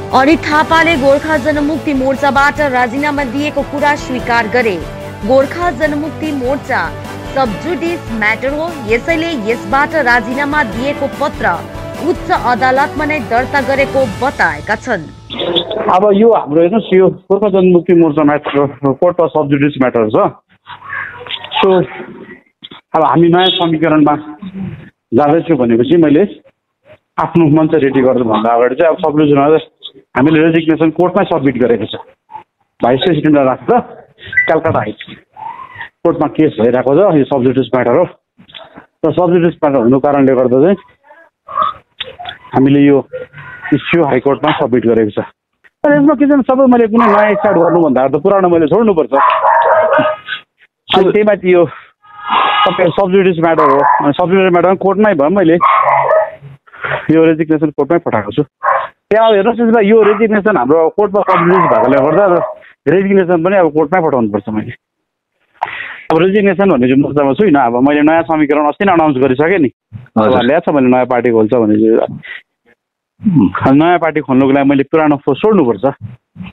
अनित थापाले गोर्खा जनमुक्ति मोर्चाबाट राजीनामा दिएको कुरा स्वीकार गरे। गोर्खा जनमुक्ति मोर्चा सबजुडिस म्याटर हो, यसैले यसबाट राजीनामा दिएको पत्र उच्च अदालतमा नै दर्ता गरेको बताएका छन्। अब यो हाम्रो हेर्नुहोस्, यो Gorkha Janmukti Morcha matter court of sub judice matter छ। सो अब हामी नयाँ समीकरणमा जाँदैछु भनेपछि मैले आफ्नो मञ्च रेडी गर्नुभन्दा अगाडि चाहिँ अब सबजुडिसमा हामीले रेजिग्नेसन कोर्टमै सब्मिट गरेको छ। भाइस प्रेसिडेन्टलाई राख्दा कलकत्ता हाई कोर्टमा केस भइरहेको छ। यो सबजुडिस म्याटर हो र सबजुडिस म्याटर हुनु कारणले गर्दा चाहिँ हामीले यो इस्यु हाइकोर्टमा सब्मिट गरेको छ। तर यसमा के छ, सबै मैले कुनै नयाँ स्टार्ट गर्नुभन्दा त पुरानो मैले छोड्नुपर्छ। त्यही माथि यो तपाईँ सबजुडिस म्याटर हो, सबजुडिस म्याटर कोर्टमै भयो, मैले यो रेजिग्नेसन कोर्टमै पठाएको छु। त्यहाँ हेर्नुहोस्, यसमा यो रेजिग्नेसन हाम्रो कोर्टमा सबजुडिस भएकोले गर्दा रेजिग्नेसन पनि अब कोर्टमै पठाउनुपर्छ। मैले अब रेजिग्नेसन भन्ने चाहिँ मुद्दामा छुइनँ। अब मैले नयाँ समीकरण अस्ति नै अनाउन्स गरिसकेँ नि, ल्याएको छ मैले नयाँ पार्टी खोल्छ भने चाहिँ नयाँ पार्टी खोल्नुको लागि मैले पुरानो फोर्स छोड्नुपर्छ।